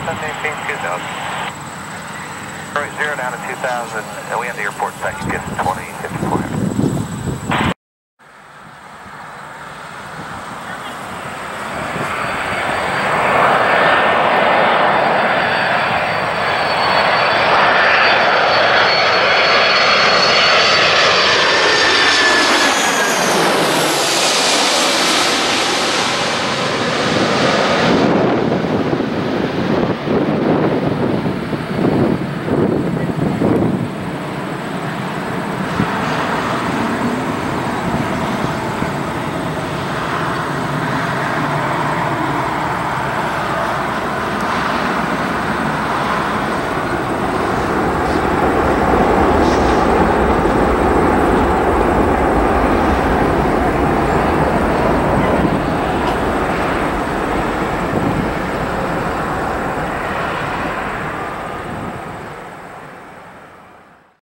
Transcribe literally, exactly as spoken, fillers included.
maintain two thousand. All right, zero down to two thousand, and we have the airport back again twenty.